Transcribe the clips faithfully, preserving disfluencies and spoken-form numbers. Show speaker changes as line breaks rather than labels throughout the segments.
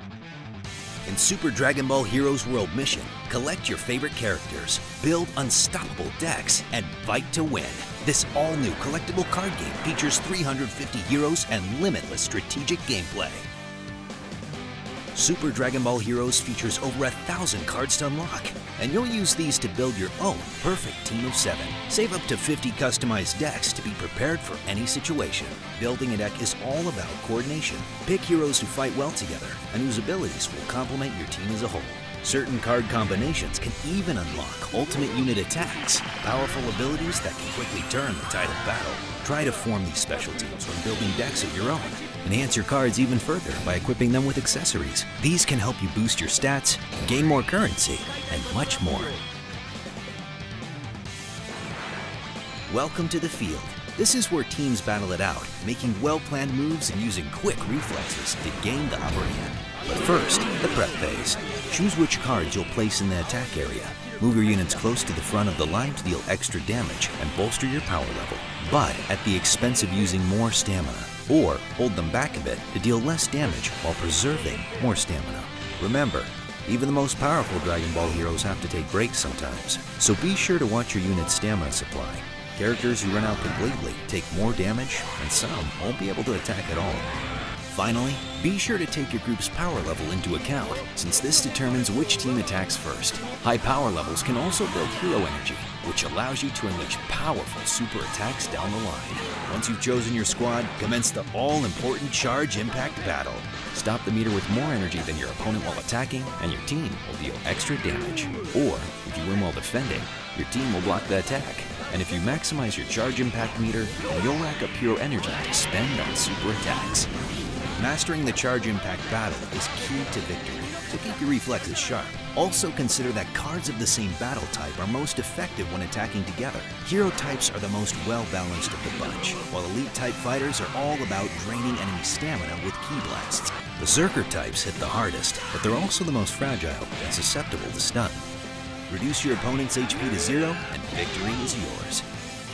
In Super Dragon Ball Heroes World Mission, collect your favorite characters, build unstoppable decks, and fight to win. This all-new collectible card game features three hundred fifty heroes and limitless strategic gameplay. Super Dragon Ball Heroes features over a thousand cards to unlock, and you'll use these to build your own perfect team of seven. Save up to fifty customized decks to be prepared for any situation. Building a deck is all about coordination. Pick heroes who fight well together and whose abilities will complement your team as a whole. Certain card combinations can even unlock ultimate unit attacks, powerful abilities that can quickly turn the tide of battle. Try to form these special teams when building decks of your own. Enhance your cards even further by equipping them with accessories. These can help you boost your stats, gain more currency, and much more. Welcome to the field. This is where teams battle it out, making well-planned moves and using quick reflexes to gain the upper hand. But first, the prep phase. Choose which cards you'll place in the attack area. Move your units close to the front of the line to deal extra damage and bolster your power level, but at the expense of using more stamina. Or hold them back a bit to deal less damage while preserving more stamina. Remember, even the most powerful Dragon Ball heroes have to take breaks sometimes, so be sure to watch your unit's stamina supply. Characters who run out completely take more damage, and some won't be able to attack at all. Finally, be sure to take your group's power level into account, since this determines which team attacks first. High power levels can also build hero energy, which allows you to unleash powerful super attacks down the line. Once you've chosen your squad, commence the all-important Charge Impact battle. Stop the meter with more energy than your opponent while attacking, and your team will deal extra damage. Or, if you win while defending, your team will block the attack. And if you maximize your Charge Impact meter, you'll rack up hero energy to spend on super attacks. Mastering the Charge Impact battle is key to victory, so keep your reflexes sharp. Also consider that cards of the same battle type are most effective when attacking together. Hero types are the most well-balanced of the bunch, while elite type fighters are all about draining enemy stamina with ki blasts. Berserker types hit the hardest, but they're also the most fragile and susceptible to stun. Reduce your opponent's H P to zero, and victory is yours.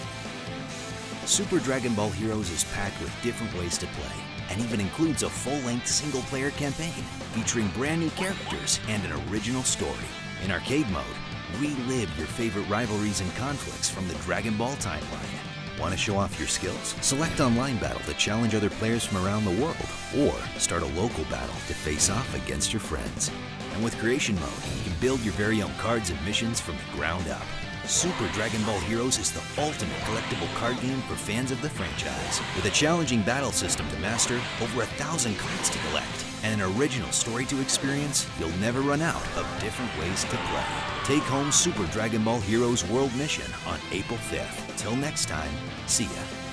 Super Dragon Ball Heroes is packed with different ways to play, and even includes a full-length single-player campaign featuring brand new characters and an original story. In arcade mode, relive your favorite rivalries and conflicts from the Dragon Ball timeline. Want to show off your skills? Select Online Battle to challenge other players from around the world, or start a local battle to face off against your friends. And with Creation Mode, you can build your very own cards and missions from the ground up. Super Dragon Ball Heroes is the ultimate collectible card game for fans of the franchise. With a challenging battle system to master, over a thousand cards to collect, and an original story to experience, you'll never run out of different ways to play. Take home Super Dragon Ball Heroes World Mission on April fifth. Till next time, see ya.